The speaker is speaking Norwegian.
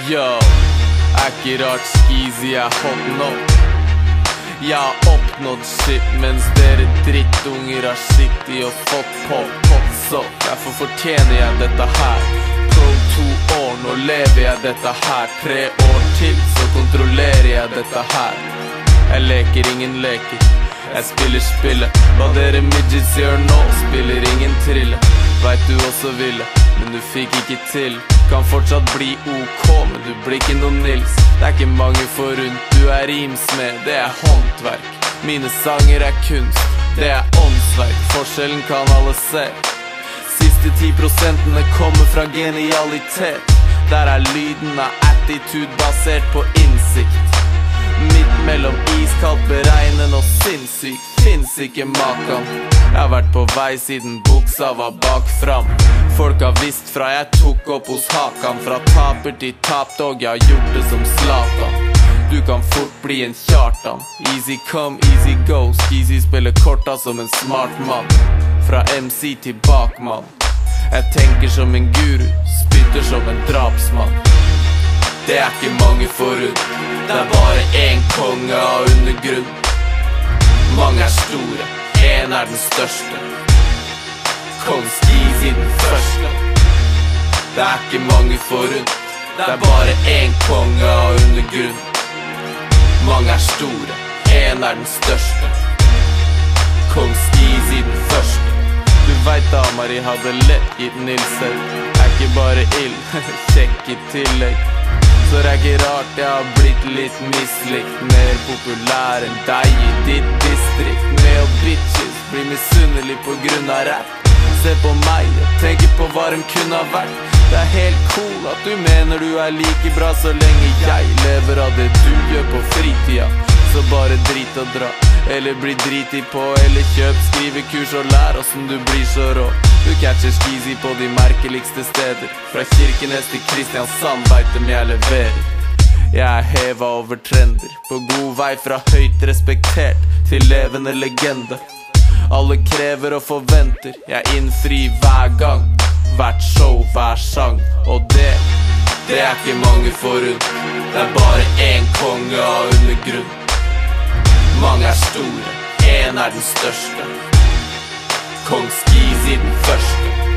Yo, ikke rart Skeezy hot nå. Jeg har oppnådd shit, mens dere drittunger har sittet og fått pop. Så derfor fortjener jeg dette her. Pro 2 år, nå lever jeg dette her. 3 år til, så kontrollerer jeg dette her. Jeg leker ingen leker, jeg spiller spillet. Hva dere midgets gjør nå, spiller ingen trille. Vet du også ville, men du fikk ikke til. Kan fortsatt bli ok, men du blir ikke noe Nils. Det ikke mange forunt, du rimsmed, det håndverk. Mine sanger kunst, det åndsverk. Forskjellen kan alle se. Siste 10% kommer fra genialitet. Der lyden av attitude basert på innsikt. Midt mellom iskaldt, beregnen og sinnssyk. Finns ikke makan. Jeg har vært på vei siden buksa var bak fram. Folk har visst fra jeg tok opp hos Hakan. Fra taper til tapdog, jeg har gjort det som Zlatan. Du kan fort bli en Kjartan. Easy come, easy go. Skeezy spiller korta som en smart mann. Fra MC til bakmann. Jeg tenker som en guru, spytter som en drapsmann. Det ikke mange forut. Det bare en konge av undergrunn. Mange store, en den største. Kong Skeezy den første. Det ikke mange forut. Det bare en konge av undergrunn. Mange store, en den største. Kong Skeezy den første. Du vet Damari hadde lett gitt Nilser. Ikke bare ild, kjekk I tillegg. Så det ikke rart jeg har blitt litt mislikt. Mer populær enn deg I ditt distrikt. Med og bitches blir misunnelig på grunn av rap. Se på meg og tenker på hva de kunne ha vært. Det helt cool at du mener du like bra så lenge jeg lever av det du gjør på fritida. Så bare drit og dra, eller bli dritig på, eller kjøp, skrive kurs og lær hvordan du blir så rå. Du catcher Skeezy på de merkeligste steder. Fra Kirkenes til Kristiansand vet dem jeg leverer. Jeg heva over trender, på god vei fra høyt respektert til levende legende. Alle krever og forventer, jeg innfrir hver gang. Hvert show, hver sang, og det ikke mange forut. Det bare en konge av undergrunn. Mange store, en den største. Kong Skeezy den første.